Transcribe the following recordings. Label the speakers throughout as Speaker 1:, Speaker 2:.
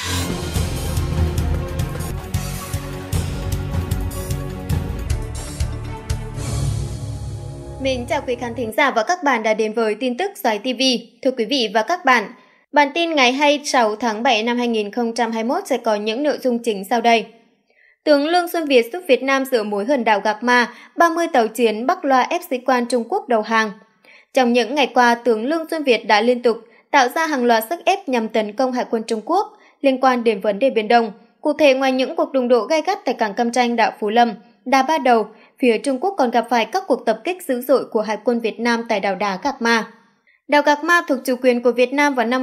Speaker 1: Mến chào quý khán thính giả và các bạn đã đến với tin tức Xoáy TV. Thưa quý vị và các bạn, bản tin ngày 26 tháng 7 năm 2021 sẽ có những nội dung chính sau đây. Tướng Lương Xuân Việt giúp Việt Nam giữ mối hòn đảo Gạc Ma, 30 tàu chiến Bắc Loa ép sĩ quan Trung Quốc đầu hàng. Trong những ngày qua, tướng Lương Xuân Việt đã liên tục tạo ra hàng loạt sức ép nhằm tấn công Hải quân Trung Quốc liên quan đến vấn đề Biển Đông. Cụ thể, ngoài những cuộc đụng độ gay gắt tại cảng Cam Ranh, đảo Phú Lâm, Đá Ba Đầu, phía Trung Quốc còn gặp phải các cuộc tập kích dữ dội của Hải quân Việt Nam tại đảo đá Gạc Ma. Đảo Gạc Ma thuộc chủ quyền của Việt Nam vào năm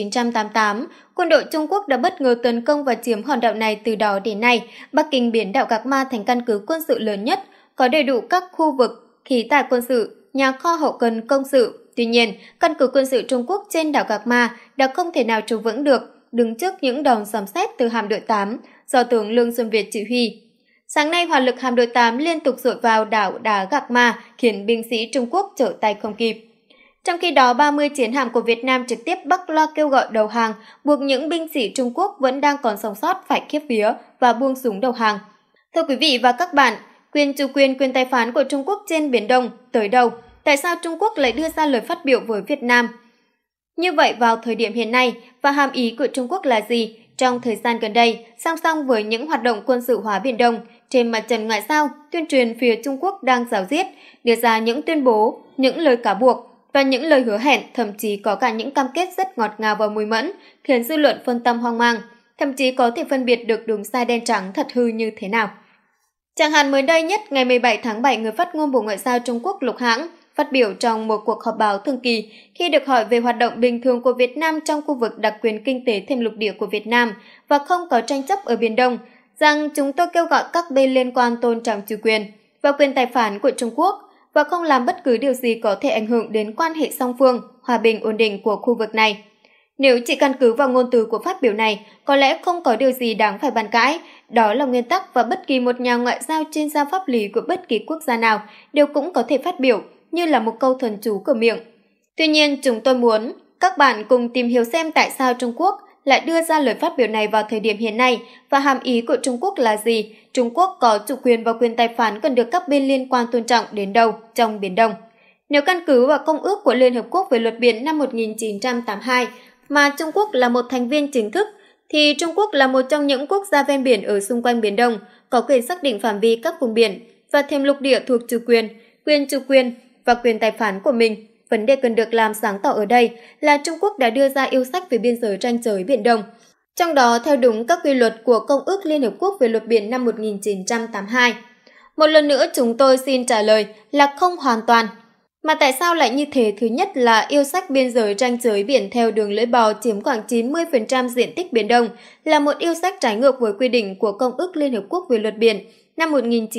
Speaker 1: 1988, quân đội Trung Quốc đã bất ngờ tấn công và chiếm hòn đảo này. Từ đó đến nay, Bắc Kinh biến đảo Gạc Ma thành căn cứ quân sự lớn nhất, có đầy đủ các khu vực, khí tài quân sự, nhà kho hậu cần công sự. Tuy nhiên, căn cứ quân sự Trung Quốc trên đảo Gạc Ma đã không thể nào trụ vững được, đứng trước những đòn sấm sét từ hạm đội 8 do tướng Lương Xuân Việt chỉ huy. Sáng nay, hỏa lực hạm đội 8 liên tục dội vào đảo đá Gạc Ma, khiến binh sĩ Trung Quốc trở tay không kịp. Trong khi đó, 30 chiến hạm của Việt Nam trực tiếp Bắc Loa kêu gọi đầu hàng, buộc những binh sĩ Trung Quốc vẫn đang còn sống sót phải khiếp vía và buông súng đầu hàng. Thưa quý vị và các bạn, quyền chủ quyền, quyền tài phán của Trung Quốc trên Biển Đông tới đâu? Tại sao Trung Quốc lại đưa ra lời phát biểu với Việt Nam như vậy vào thời điểm hiện nay, và hàm ý của Trung Quốc là gì? Trong thời gian gần đây, song song với những hoạt động quân sự hóa Biển Đông, trên mặt trận ngoại giao, tuyên truyền phía Trung Quốc đang ráo riết, đưa ra những tuyên bố, những lời cáo buộc và những lời hứa hẹn, thậm chí có cả những cam kết rất ngọt ngào và mùi mẫn, khiến dư luận phân tâm hoang mang, thậm chí có thể phân biệt được đúng sai đen trắng, thật hư như thế nào. Chẳng hạn mới đây nhất, ngày 17 tháng 7, người phát ngôn Bộ Ngoại giao Trung Quốc Lục Hãng phát biểu trong một cuộc họp báo thường kỳ khi được hỏi về hoạt động bình thường của Việt Nam trong khu vực đặc quyền kinh tế thêm lục địa của Việt Nam và không có tranh chấp ở Biển Đông, rằng chúng tôi kêu gọi các bên liên quan tôn trọng chủ quyền và quyền tài phán của Trung Quốc và không làm bất cứ điều gì có thể ảnh hưởng đến quan hệ song phương, hòa bình ổn định của khu vực này. Nếu chỉ căn cứ vào ngôn từ của phát biểu này, có lẽ không có điều gì đáng phải bàn cãi. Đó là nguyên tắc và bất kỳ một nhà ngoại giao chuyên gia pháp lý của bất kỳ quốc gia nào đều cũng có thể phát biểu như là một câu thần chú cửa miệng. Tuy nhiên, chúng tôi muốn các bạn cùng tìm hiểu xem tại sao Trung Quốc lại đưa ra lời phát biểu này vào thời điểm hiện nay và hàm ý của Trung Quốc là gì. Trung Quốc có chủ quyền và quyền tài phán cần được các bên liên quan tôn trọng đến đâu trong Biển Đông. Nếu căn cứ vào Công ước của Liên Hợp Quốc về luật biển năm 1982 mà Trung Quốc là một thành viên chính thức, thì Trung Quốc là một trong những quốc gia ven biển ở xung quanh Biển Đông, có quyền xác định phạm vi các vùng biển và thềm lục địa thuộc quyền chủ quyền và quyền tài phán của mình. Vấn đề cần được làm sáng tỏ ở đây là Trung Quốc đã đưa ra yêu sách về biên giới ranh giới Biển Đông, trong đó theo đúng các quy luật của Công ước Liên Hợp Quốc về luật biển năm 1982. Một lần nữa chúng tôi xin trả lời là không hoàn toàn. Mà tại sao lại như thế? Thứ nhất là yêu sách biên giới ranh giới biển theo đường lưỡi bò chiếm khoảng 90% diện tích Biển Đông là một yêu sách trái ngược với quy định của Công ước Liên Hợp Quốc về luật biển năm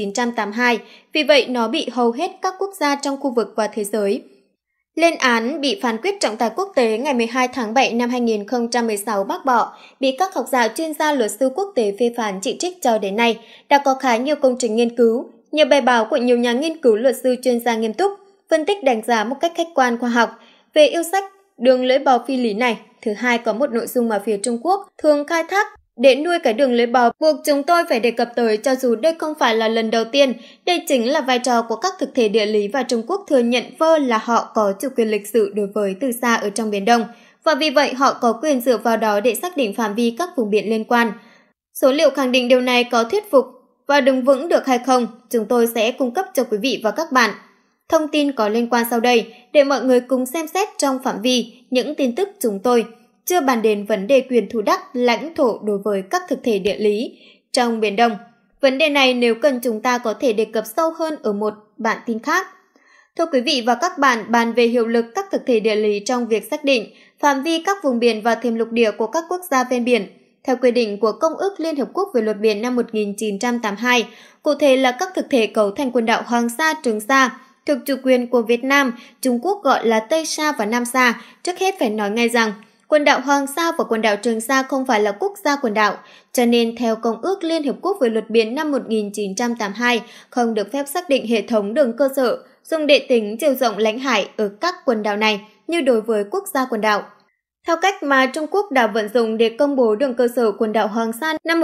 Speaker 1: 1982, vì vậy nó bị hầu hết các quốc gia trong khu vực và thế giới lên án, bị phán quyết trọng tài quốc tế ngày 12 tháng 7 năm 2016 bác bỏ, bị các học giả, chuyên gia, luật sư quốc tế phê phán chỉ trích. Cho đến nay, đã có khá nhiều công trình nghiên cứu, nhiều bài báo của nhiều nhà nghiên cứu, luật sư, chuyên gia nghiêm túc, phân tích đánh giá một cách khách quan khoa học về yêu sách đường lưỡi bò phi lý này. Thứ hai, có một nội dung mà phía Trung Quốc thường khai thác để nuôi cái đường lưỡi bò buộc chúng tôi phải đề cập tới, cho dù đây không phải là lần đầu tiên. Đây chính là vai trò của các thực thể địa lý và Trung Quốc thừa nhận là họ có chủ quyền lịch sử đối với từ xa ở trong Biển Đông và vì vậy họ có quyền dựa vào đó để xác định phạm vi các vùng biển liên quan. Số liệu khẳng định điều này có thuyết phục và đứng vững được hay không, chúng tôi sẽ cung cấp cho quý vị và các bạn thông tin có liên quan sau đây để mọi người cùng xem xét trong phạm vi những tin tức chúng tôi chưa bàn đến vấn đề quyền thu đắc lãnh thổ đối với các thực thể địa lý trong Biển Đông. Vấn đề này nếu cần chúng ta có thể đề cập sâu hơn ở một bản tin khác. Thưa quý vị và các bạn, bàn về hiệu lực các thực thể địa lý trong việc xác định phạm vi các vùng biển và thềm lục địa của các quốc gia ven biển, theo quy định của Công ước Liên Hợp Quốc về luật biển năm 1982, cụ thể là các thực thể cấu thành quần đảo Hoàng Sa, Trường Sa, thuộc chủ quyền của Việt Nam, Trung Quốc gọi là Tây Sa và Nam Sa. Trước hết phải nói ngay rằng, quần đảo Hoàng Sa và quần đảo Trường Sa không phải là quốc gia quần đảo, cho nên theo Công ước Liên Hợp Quốc về luật biển năm 1982 không được phép xác định hệ thống đường cơ sở dùng để tính chiều rộng lãnh hải ở các quần đảo này như đối với quốc gia quần đảo. Theo cách mà Trung Quốc đã vận dụng để công bố đường cơ sở quần đảo Hoàng Sa năm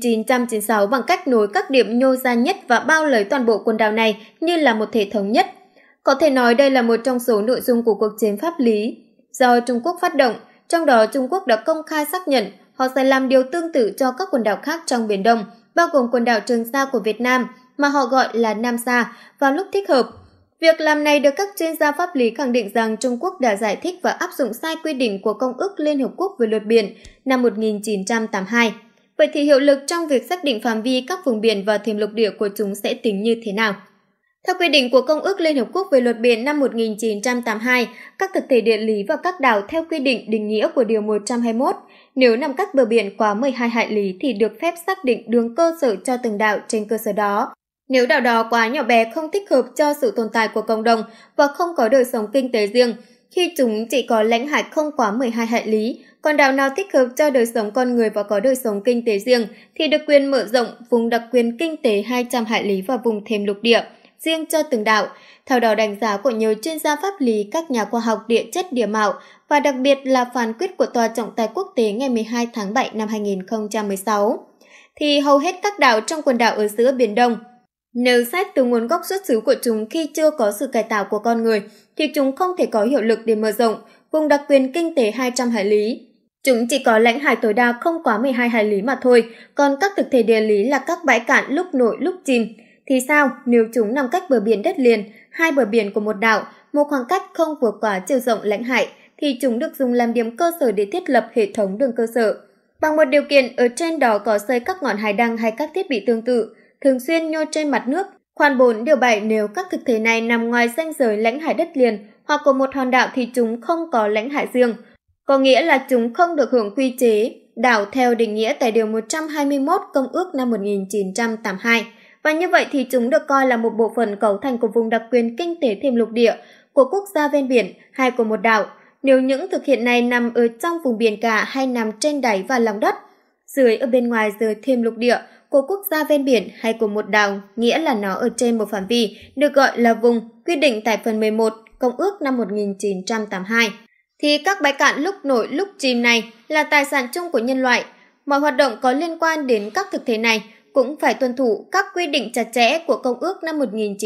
Speaker 1: 1996 bằng cách nối các điểm nhô ra nhất và bao lấy toàn bộ quần đảo này như là một thể thống nhất. Có thể nói đây là một trong số nội dung của cuộc chiến pháp lý do Trung Quốc phát động, trong đó Trung Quốc đã công khai xác nhận họ sẽ làm điều tương tự cho các quần đảo khác trong Biển Đông, bao gồm quần đảo Trường Sa của Việt Nam mà họ gọi là Nam Sa vào lúc thích hợp. Việc làm này được các chuyên gia pháp lý khẳng định rằng Trung Quốc đã giải thích và áp dụng sai quy định của Công ước Liên Hợp Quốc về luật biển năm 1982. Vậy thì hiệu lực trong việc xác định phạm vi các vùng biển và thềm lục địa của chúng sẽ tính như thế nào? Theo quy định của Công ước Liên Hợp Quốc về luật biển năm 1982, các thực thể địa lý và các đảo theo quy định định nghĩa của Điều 121, nếu nằm cách bờ biển quá 12 hải lý thì được phép xác định đường cơ sở cho từng đảo trên cơ sở đó. Nếu đảo đó quá nhỏ bé không thích hợp cho sự tồn tại của cộng đồng và không có đời sống kinh tế riêng, khi chúng chỉ có lãnh hải không quá 12 hải lý, còn đảo nào thích hợp cho đời sống con người và có đời sống kinh tế riêng thì được quyền mở rộng vùng đặc quyền kinh tế 200 hải lý và vùng thềm lục địa riêng cho từng đảo. Theo đó đánh giá của nhiều chuyên gia pháp lý, các nhà khoa học địa chất địa mạo và đặc biệt là phán quyết của Tòa trọng tài quốc tế ngày 12 tháng 7 năm 2016, thì hầu hết các đảo trong quần đảo ở giữa Biển Đông, nếu xét từ nguồn gốc xuất xứ của chúng khi chưa có sự cải tạo của con người, thì chúng không thể có hiệu lực để mở rộng vùng đặc quyền kinh tế 200 hải lý. Chúng chỉ có lãnh hải tối đa không quá 12 hải lý mà thôi, còn các thực thể địa lý là các bãi cạn lúc nổi lúc chìm. Thì sao nếu chúng nằm cách bờ biển đất liền, hai bờ biển của một đảo, một khoảng cách không vượt quá chiều rộng lãnh hải, thì chúng được dùng làm điểm cơ sở để thiết lập hệ thống đường cơ sở. Bằng một điều kiện ở trên đó có xây các ngọn hải đăng hay các thiết bị tương tự, thường xuyên nhô trên mặt nước. Khoản 4 điều 7 nếu các thực thể này nằm ngoài ranh giới lãnh hải đất liền hoặc của một hòn đảo thì chúng không có lãnh hải riêng, có nghĩa là chúng không được hưởng quy chế đảo theo định nghĩa tại Điều 121 Công ước năm 1982. Và như vậy thì chúng được coi là một bộ phận cấu thành của vùng đặc quyền kinh tế thềm lục địa của quốc gia ven biển hay của một đảo. Nếu những thực hiện này nằm ở trong vùng biển cả hay nằm trên đáy và lòng đất, dưới ở bên ngoài rời thềm lục địa của quốc gia ven biển hay của một đảo, nghĩa là nó ở trên một phạm vi, được gọi là vùng, quy định tại phần 11 Công ước năm 1982. Thì các bãi cạn lúc nổi lúc chìm này là tài sản chung của nhân loại. Mọi hoạt động có liên quan đến các thực thể này cũng phải tuân thủ các quy định chặt chẽ của Công ước năm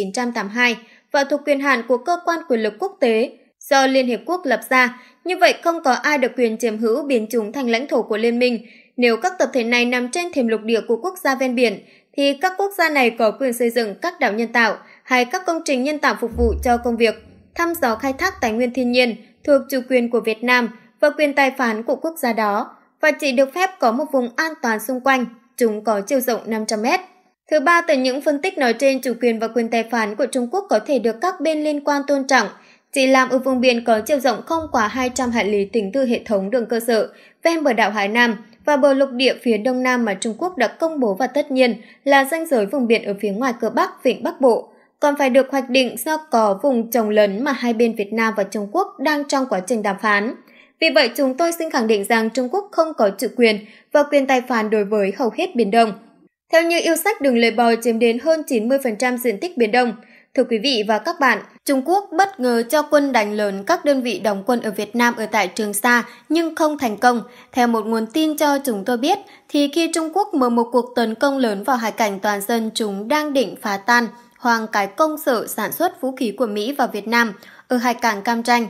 Speaker 1: 1982 và thuộc quyền hạn của cơ quan quyền lực quốc tế do Liên Hiệp Quốc lập ra. Như vậy không có ai được quyền chiếm hữu biến chúng thành lãnh thổ của liên minh. Nếu các tập thể này nằm trên thềm lục địa của quốc gia ven biển, thì các quốc gia này có quyền xây dựng các đảo nhân tạo hay các công trình nhân tạo phục vụ cho công việc thăm dò khai thác tài nguyên thiên nhiên thuộc chủ quyền của Việt Nam và quyền tài phán của quốc gia đó, và chỉ được phép có một vùng an toàn xung quanh. Chúng có chiều rộng 500 mét. Thứ ba, từ những phân tích nói trên, chủ quyền và quyền tài phán của Trung Quốc có thể được các bên liên quan tôn trọng, chỉ làm ở vùng biển có chiều rộng không quá 200 hải lý tính từ hệ thống đường cơ sở ven bờ đảo Hải Nam và bờ lục địa phía đông nam mà Trung Quốc đã công bố, và tất nhiên là ranh giới vùng biển ở phía ngoài cửa Bắc, vịnh Bắc Bộ, còn phải được hoạch định do có vùng chồng lấn mà hai bên Việt Nam và Trung Quốc đang trong quá trình đàm phán. Vì vậy, chúng tôi xin khẳng định rằng Trung Quốc không có chủ quyền và quyền tài phán đối với hầu hết Biển Đông. Theo như yêu sách đường lưỡi bò chiếm đến hơn 90% diện tích Biển Đông. Thưa quý vị và các bạn, Trung Quốc bất ngờ cho quân đánh lớn các đơn vị đóng quân ở Việt Nam ở tại Trường Sa nhưng không thành công. Theo một nguồn tin cho chúng tôi biết, thì khi Trung Quốc mở một cuộc tấn công lớn vào hải cảnh toàn dân, chúng đang định phá tan hoang cái công sở sản xuất vũ khí của Mỹ và Việt Nam ở hải cảng Cam Ranh.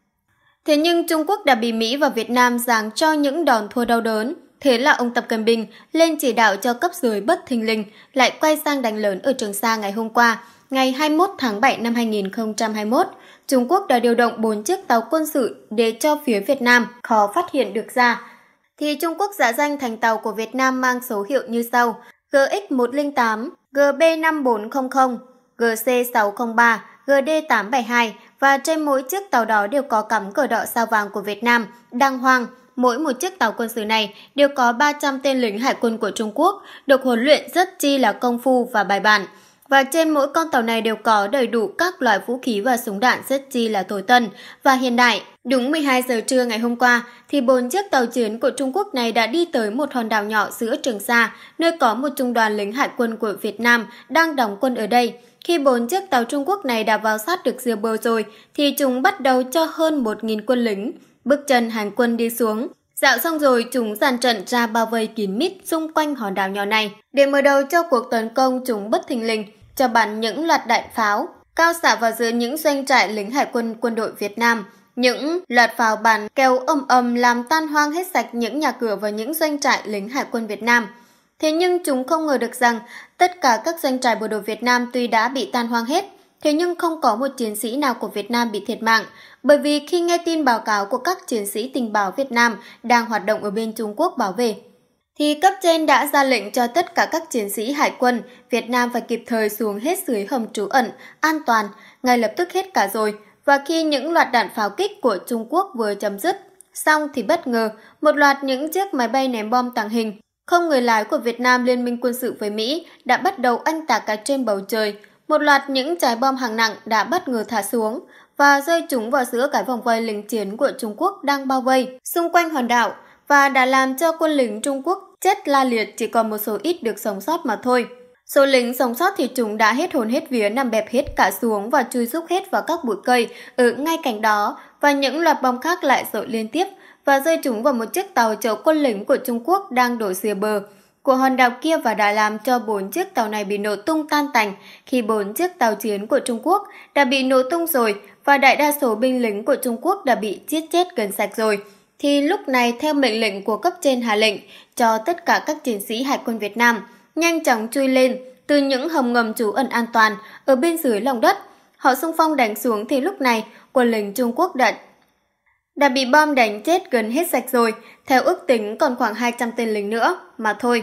Speaker 1: Thế nhưng Trung Quốc đã bị Mỹ và Việt Nam giáng cho những đòn thua đau đớn. Thế là ông Tập Cận Bình lên chỉ đạo cho cấp dưới bất thình lình lại quay sang đánh lớn ở Trường Sa ngày hôm qua, ngày 21 tháng 7 năm 2021. Trung Quốc đã điều động 4 chiếc tàu quân sự để cho phía Việt Nam khó phát hiện được ra. Thì Trung Quốc giả danh thành tàu của Việt Nam mang số hiệu như sau: GX108, GB5400, GC603, GD872, và trên mỗi chiếc tàu đó đều có cắm cờ đỏ sao vàng của Việt Nam, đàng hoàng. Mỗi một chiếc tàu quân sự này đều có 300 tên lính hải quân của Trung Quốc, được huấn luyện rất chi là công phu và bài bản. Và trên mỗi con tàu này đều có đầy đủ các loại vũ khí và súng đạn rất chi là tối tân và hiện đại. Đúng 12 giờ trưa ngày hôm qua, thì 4 chiếc tàu chiến của Trung Quốc này đã đi tới một hòn đảo nhỏ giữa Trường Sa, nơi có một trung đoàn lính hải quân của Việt Nam đang đóng quân ở đây. Khi 4 chiếc tàu Trung Quốc này đã vào sát được rìa bờ rồi, thì chúng bắt đầu cho hơn 1.000 quân lính Bước chân hành quân đi xuống. Dạo xong rồi chúng dàn trận ra bao vây kín mít xung quanh hòn đảo nhỏ này. Để mở đầu cho cuộc tấn công, chúng bất thình lình cho bắn những loạt đạn pháo cao xạ vào giữa những doanh trại lính hải quân quân đội Việt Nam. Những loạt pháo bắn kêu ầm làm tan hoang hết sạch những nhà cửa và những doanh trại lính hải quân Việt Nam. Thế nhưng chúng không ngờ được rằng tất cả các doanh trại bộ đội Việt Nam tuy đã bị tan hoang hết, thế nhưng không có một chiến sĩ nào của Việt Nam bị thiệt mạng, bởi vì khi nghe tin báo cáo của các chiến sĩ tình báo Việt Nam đang hoạt động ở bên Trung Quốc bảo vệ, thì cấp trên đã ra lệnh cho tất cả các chiến sĩ hải quân Việt Nam phải kịp thời xuống hết dưới hầm trú ẩn, an toàn, ngay lập tức hết cả rồi. Và khi những loạt đạn pháo kích của Trung Quốc vừa chấm dứt, xong thì bất ngờ một loạt những chiếc máy bay ném bom tàng hình không người lái của Việt Nam liên minh quân sự với Mỹ đã bắt đầu oanh tạc cả trên bầu trời. Một loạt những trái bom hạng nặng đã bất ngờ thả xuống và rơi chúng vào giữa cái vòng vây lính chiến của Trung Quốc đang bao vây xung quanh hòn đảo và đã làm cho quân lính Trung Quốc chết la liệt, chỉ còn một số ít được sống sót mà thôi. Số lính sống sót thì chúng đã hết hồn hết vía nằm bẹp hết cả xuống và chui rúc hết vào các bụi cây ở ngay cạnh đó, và những loạt bom khác lại dội liên tiếp và rơi chúng vào một chiếc tàu chở quân lính của Trung Quốc đang đổ rìa bờ của hòn đảo kia và đã làm cho 4 chiếc tàu này bị nổ tung tan tành. Khi 4 chiếc tàu chiến của Trung Quốc đã bị nổ tung rồi và đại đa số binh lính của Trung Quốc đã bị giết chết gần sạch rồi, thì lúc này theo mệnh lệnh của cấp trên hạ lệnh cho tất cả các chiến sĩ hải quân Việt Nam nhanh chóng chui lên từ những hầm ngầm trú ẩn an toàn ở bên dưới lòng đất. Họ xung phong đánh xuống thì lúc này quân lính Trung Quốc đã bị bom đánh chết gần hết sạch rồi. Theo ước tính còn khoảng 200 tên lính nữa mà thôi.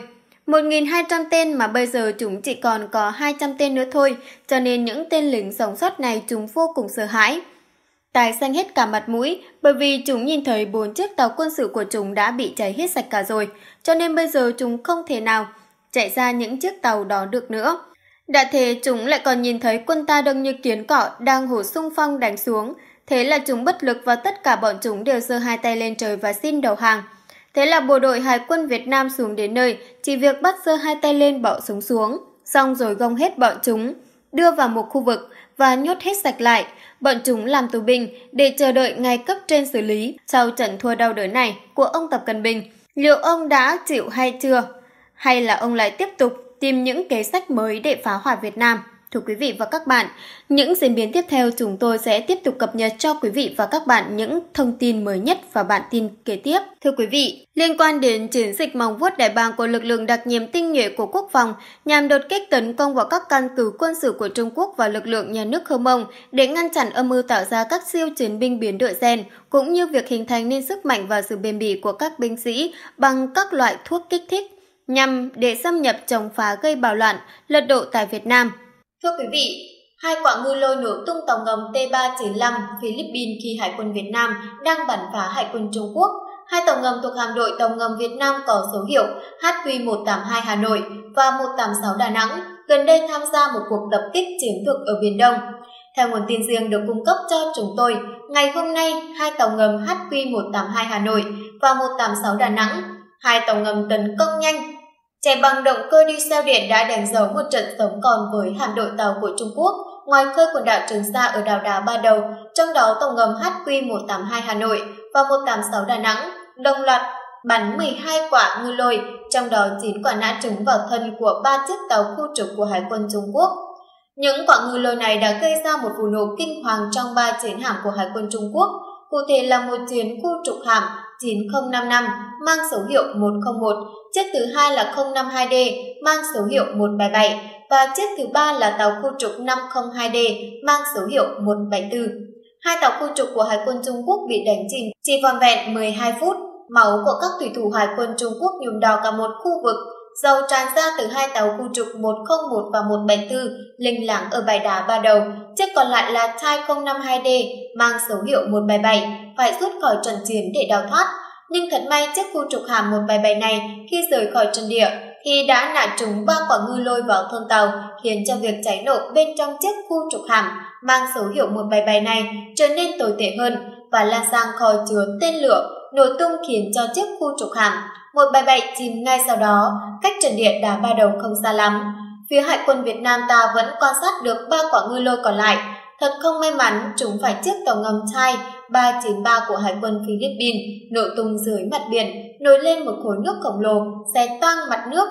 Speaker 1: 1.200 tên mà bây giờ chúng chỉ còn có 200 tên nữa thôi, cho nên những tên lính sống sót này chúng vô cùng sợ hãi. Tái xanh hết cả mặt mũi, bởi vì chúng nhìn thấy 4 chiếc tàu quân sự của chúng đã bị cháy hết sạch cả rồi, cho nên bây giờ chúng không thể nào chạy ra những chiếc tàu đó được nữa. Đã thế chúng lại còn nhìn thấy quân ta đông như kiến cỏ đang hổ xung phong đánh xuống, thế là chúng bất lực và tất cả bọn chúng đều giơ hai tay lên trời và xin đầu hàng. Thế là bộ đội Hải quân Việt Nam xuống đến nơi, chỉ việc bắt giơ hai tay lên bỏ súng xuống, xong rồi gông hết bọn chúng, đưa vào một khu vực và nhốt hết sạch lại. Bọn chúng làm tù binh để chờ đợi ngày cấp trên xử lý. Sau trận thua đau đớn này của ông Tập Cận Bình, liệu ông đã chịu hay chưa? Hay là ông lại tiếp tục tìm những kế sách mới để phá hoại Việt Nam? Thưa quý vị và các bạn, những diễn biến tiếp theo chúng tôi sẽ tiếp tục cập nhật cho quý vị và các bạn những thông tin mới nhất và bản tin kế tiếp. Thưa quý vị, liên quan đến chiến dịch móng vuốt đại bàng của lực lượng đặc nhiệm tinh nhuệ của Quốc phòng nhằm đột kích tấn công vào các căn cứ quân sự của Trung Quốc và lực lượng nhà nước Hơ Mông để ngăn chặn âm mưu tạo ra các siêu chiến binh biến đổi gen, cũng như việc hình thành nên sức mạnh và sự bền bỉ của các binh sĩ bằng các loại thuốc kích thích nhằm để xâm nhập chống phá gây bạo loạn, lật đổ tại Việt Nam. Thưa quý vị, 2 quả ngư lôi nổ tung tàu ngầm T-395 Philippines khi Hải quân Việt Nam đang bắn phá Hải quân Trung Quốc. 2 tàu ngầm thuộc hạm đội tàu ngầm Việt Nam có số hiệu HQ182 Hà Nội và 186 Đà Nẵng gần đây tham gia một cuộc tập kích chiến lược ở Biển Đông. Theo nguồn tin riêng được cung cấp cho chúng tôi, ngày hôm nay 2 tàu ngầm HQ182 Hà Nội và 186 Đà Nẵng, 2 tàu ngầm tấn công nhanh chạy bằng động cơ diesel điện đã đánh dấu một trận sống còn với hạm đội tàu của Trung Quốc ngoài khơi quần đảo Trường Sa ở đảo đá Ba Đầu, trong đó tàu ngầm HQ182 Hà Nội và 186 Đà Nẵng đồng loạt bắn 12 quả ngư lôi, trong đó 9 quả nã trúng vào thân của 3 chiếc tàu khu trục của Hải quân Trung Quốc. Những quả ngư lôi này đã gây ra một vụ nổ kinh hoàng trong 3 chiến hạm của Hải quân Trung Quốc, cụ thể là một chiến khu trục hạm 9055 mang số hiệu 101, chiếc thứ hai là 052D mang số hiệu 177 và chiếc thứ ba là tàu khu trục 502D mang số hiệu 174. 2 tàu khu trục của Hải quân Trung Quốc bị đánh chìm chỉ vỏn vẹn 12 phút. Máu của các thủy thủ Hải quân Trung Quốc nhuộm đỏ cả một khu vực. Dầu tràn ra từ 2 tàu khu trục 101 và 174 linh láng ở bãi đá Ba Đầu. Chiếc còn lại là Thai 052D mang số hiệu 177 phải rút khỏi trận chiến để đào thoát. Nhưng thật may chiếc khu trục hạm 177 này khi rời khỏi trận địa thì đã nã trúng 3 quả ngư lôi vào thân tàu, khiến cho việc cháy nổ bên trong chiếc khu trục hạm mang số hiệu 177 này trở nên tồi tệ hơn và lan sang kho chứa tên lửa, nổ tung khiến cho chiếc khu trục hạm 177 chìm ngay sau đó, cách trận địa đá Ba Đầu không xa lắm. Phía Hải quân Việt Nam ta vẫn quan sát được 3 quả ngư lôi còn lại. Thật không may mắn, chúng phải chiếc tàu ngầm Thai 393 của Hải quân Philippines nổ tung dưới mặt biển, nổi lên một khối nước khổng lồ, xé toang mặt nước.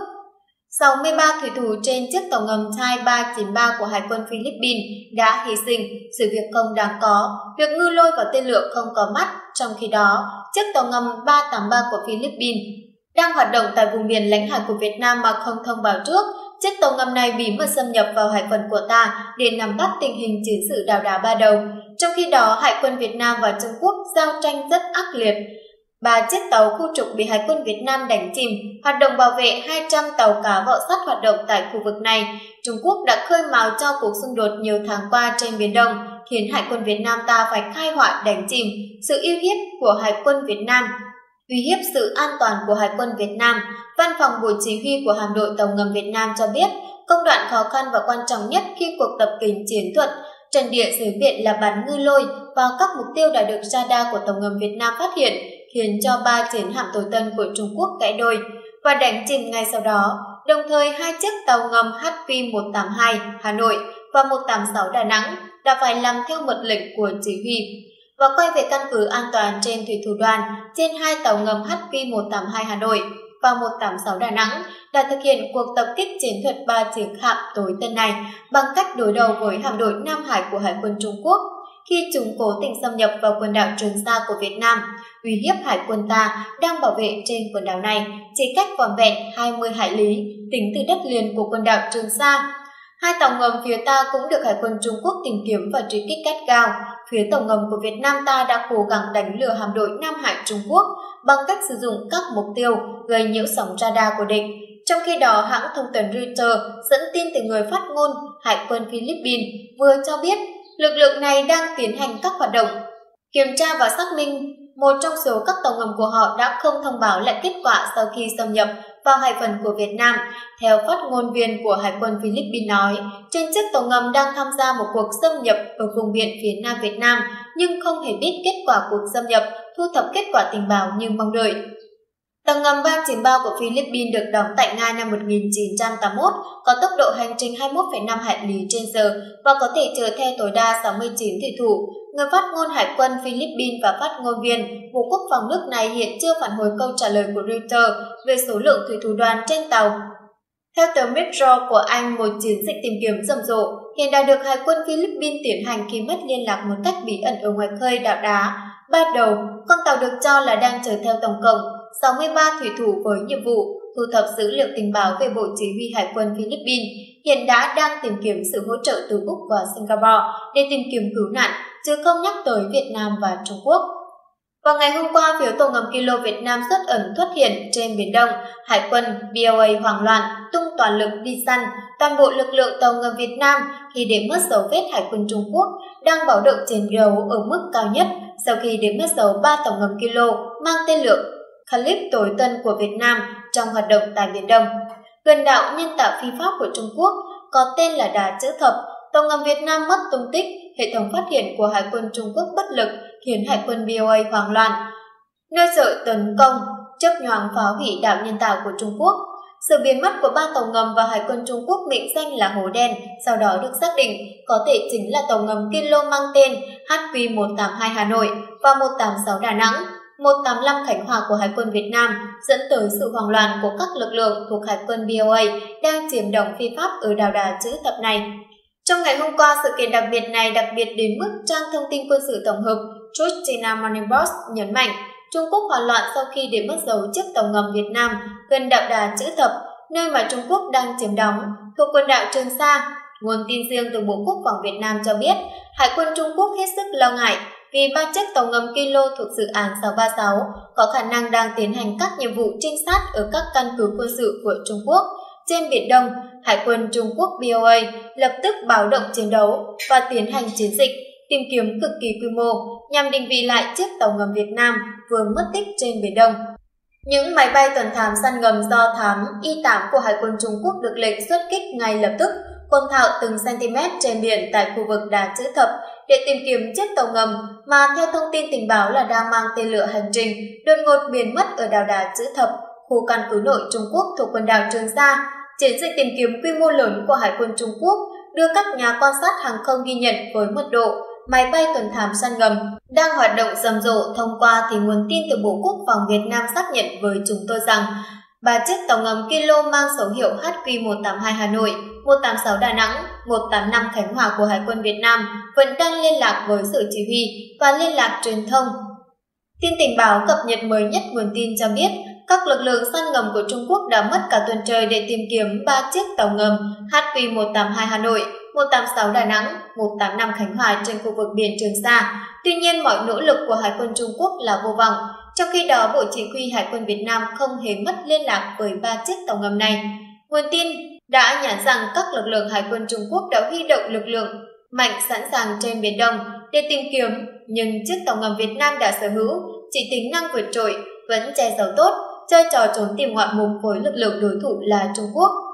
Speaker 1: 63 thủy thủ trên chiếc tàu ngầm Thai 393 của Hải quân Philippines đã hy sinh, sự việc không đáng có, việc ngư lôi và tên lửa không có mắt. Trong khi đó, chiếc tàu ngầm 383 của Philippines đang hoạt động tại vùng biển lãnh hải của Việt Nam mà không thông báo trước. Chiếc tàu ngầm này bí mật xâm nhập vào hải phận của ta để nắm bắt tình hình chiến sự Đảo đá Ba Đầu. Trong khi đó, Hải quân Việt Nam và Trung Quốc giao tranh rất ác liệt. 3 chiếc tàu khu trục bị Hải quân Việt Nam đánh chìm, hoạt động bảo vệ 200 tàu cá vỏ sắt hoạt động tại khu vực này. Trung Quốc đã khơi mào cho cuộc xung đột nhiều tháng qua trên Biển Đông, khiến Hải quân Việt Nam ta phải khai họa đánh chìm sự uy hiếp của Hải quân Việt Nam. Uy hiếp sự an toàn của Hải quân Việt Nam, Văn phòng Bộ Chỉ huy của Hạm đội Tàu ngầm Việt Nam cho biết, công đoạn khó khăn và quan trọng nhất khi cuộc tập kính chiến thuật trận địa dưới biển là bắn ngư lôi vào các mục tiêu đã được radar của Tàu ngầm Việt Nam phát hiện, khiến cho 3 chiến hạm tối tân của Trung Quốc gãy đôi và đánh chìm ngay sau đó. Đồng thời, 2 chiếc tàu ngầm HQ-182 Hà Nội và 186 Đà Nẵng đã phải làm theo mật lệnh của chỉ huy và quay về căn cứ an toàn trên thủy thủ đoàn trên 2 tàu ngầm HQ-182 Hà Nội và 186 Đà Nẵng đã thực hiện cuộc tập kích chiến thuật 3 chiến hạm tối tân này bằng cách đối đầu với hạm đội Nam Hải của Hải quân Trung Quốc khi chúng cố tình xâm nhập vào quần đảo Trường Sa của Việt Nam, uy hiếp hải quân ta đang bảo vệ trên quần đảo này chỉ cách vỏn vẹn 20 hải lý tính từ đất liền của quần đảo Trường Sa. 2 tàu ngầm phía ta cũng được Hải quân Trung Quốc tìm kiếm và truy kích gắt gao. Phía tàu ngầm của Việt Nam ta đã cố gắng đánh lừa hạm đội Nam Hải Trung Quốc bằng cách sử dụng các mục tiêu gây nhiễu sóng radar của địch. Trong khi đó, hãng thông tấn Reuters dẫn tin từ người phát ngôn Hải quân Philippines vừa cho biết lực lượng này đang tiến hành các hoạt động kiểm tra và xác minh một trong số các tàu ngầm của họ đã không thông báo lại kết quả sau khi xâm nhập vào hải phận của Việt Nam. Theo phát ngôn viên của Hải quân Philippines nói, trên chiếc tàu ngầm đang tham gia một cuộc xâm nhập ở vùng biển phía Nam Việt Nam nhưng không hề biết kết quả cuộc xâm nhập, thu thập kết quả tình báo như mong đợi. Tàu ngầm 393 của Philippines được đóng tại Nga năm 1981, có tốc độ hành trình 21,5 hải lý trên giờ và có thể chở theo tối đa 69 thủy thủ. Người phát ngôn Hải quân Philippines và phát ngôn viên Bộ Quốc phòng nước này hiện chưa phản hồi câu trả lời của Reuters về số lượng thủy thủ đoàn trên tàu. Theo tờ Metro của Anh, một chiến dịch tìm kiếm rầm rộ hiện đã được Hải quân Philippines tiến hành khi mất liên lạc một cách bí ẩn ở ngoài khơi đảo đá Ba Đầu. Con tàu được cho là đang chở theo tổng cộng 63 thủy thủ với nhiệm vụ thu thập dữ liệu tình báo về Bộ Chỉ huy Hải quân Philippines, hiện đang tìm kiếm sự hỗ trợ từ Úc và Singapore để tìm kiếm cứu nạn, chứ không nhắc tới Việt Nam và Trung Quốc. Vào ngày hôm qua, phía tàu ngầm Kilo Việt Nam xuất ẩn xuất hiện trên Biển Đông. Hải quân BOA hoảng loạn, tung toàn lực đi săn toàn bộ lực lượng tàu ngầm Việt Nam khi để mất dấu vết Hải quân Trung Quốc đang báo động chiến đấu ở mức cao nhất sau khi để mất dấu 3 tàu ngầm Kilo mang tên lửa Calip tối tân của Việt Nam trong hoạt động tại Biển Đông. Gần đảo nhân tạo phi pháp của Trung Quốc có tên là Đá Chữ Thập, tàu ngầm Việt Nam mất tung tích, hệ thống phát hiện của Hải quân Trung Quốc bất lực khiến Hải quân BOA hoảng loạn, nơi sợ tấn công, chớp nhoáng phá hủy đảo nhân tạo của Trung Quốc. Sự biến mất của 3 tàu ngầm và Hải quân Trung Quốc mệnh danh là Hố Đen sau đó được xác định có thể chính là tàu ngầm Kilo mang tên HQ-182 Hà Nội và 186 Đà Nẵng, 185 Khánh Hòa của Hải quân Việt Nam, dẫn tới sự hoảng loạn của các lực lượng thuộc Hải quân BOA đang chiếm đóng phi pháp ở đảo Đá Chữ Thập này. Trong ngày hôm qua, sự kiện đặc biệt này đặc biệt đến mức trang thông tin quân sự tổng hợp Truth China Morning Post nhấn mạnh Trung Quốc hoảng loạn sau khi để mất dấu chiếc tàu ngầm Việt Nam gần đảo Đá Chữ Thập, nơi mà Trung Quốc đang chiếm đóng, thuộc quần đảo Trường Sa. Nguồn tin riêng từ Bộ Quốc phòng Việt Nam cho biết, Hải quân Trung Quốc hết sức lo ngại vì 3 chiếc tàu ngầm Kilo thuộc dự án 636 có khả năng đang tiến hành các nhiệm vụ trinh sát ở các căn cứ quân sự của Trung Quốc. Trên Biển Đông, Hải quân Trung Quốc BOA lập tức báo động chiến đấu và tiến hành chiến dịch tìm kiếm cực kỳ quy mô nhằm định vị lại chiếc tàu ngầm Việt Nam vừa mất tích trên Biển Đông. Những máy bay tuần thám săn ngầm do thám Y-8 của Hải quân Trung Quốc được lệnh xuất kích ngay lập tức, quần thảo từng cm trên biển tại khu vực Đá Chữ Thập để tìm kiếm chiếc tàu ngầm mà theo thông tin tình báo là đang mang tên lửa hành trình đột ngột biến mất ở đảo Đá Chữ Thập, khu căn cứ nội Trung Quốc thuộc quần đảo Trường Sa. Chiến dịch tìm kiếm quy mô lớn của Hải quân Trung Quốc đưa các nhà quan sát hàng không ghi nhận với mật độ máy bay tuần thám săn ngầm đang hoạt động rầm rộ. Thông qua thì nguồn tin từ Bộ Quốc phòng Việt Nam xác nhận với chúng tôi rằng 3 chiếc tàu ngầm Kilo mang số hiệu HQ182 Hà Nội, 186 Đà Nẵng, 185 Khánh Hòa của Hải quân Việt Nam vẫn đang liên lạc với Sở Chỉ huy và Liên lạc Truyền thông. Tin tình báo cập nhật mới nhất nguồn tin cho biết, các lực lượng săn ngầm của Trung Quốc đã mất cả tuần trời để tìm kiếm 3 chiếc tàu ngầm HQ182 Hà Nội, 186 Đà Nẵng, 185 Khánh Hòa trên khu vực biển Trường Sa. Tuy nhiên, mọi nỗ lực của Hải quân Trung Quốc là vô vọng. Trong khi đó, Bộ Chỉ huy Hải quân Việt Nam không hề mất liên lạc với 3 chiếc tàu ngầm này. Nguồn tin đã nhắn rằng các lực lượng Hải quân Trung Quốc đã huy động lực lượng mạnh sẵn sàng trên Biển Đông để tìm kiếm, nhưng chiếc tàu ngầm Việt Nam đã sở hữu chỉ tính năng vượt trội, vẫn che giấu tốt, chơi trò trốn tìm ngoạn mục với lực lượng đối thủ là Trung Quốc.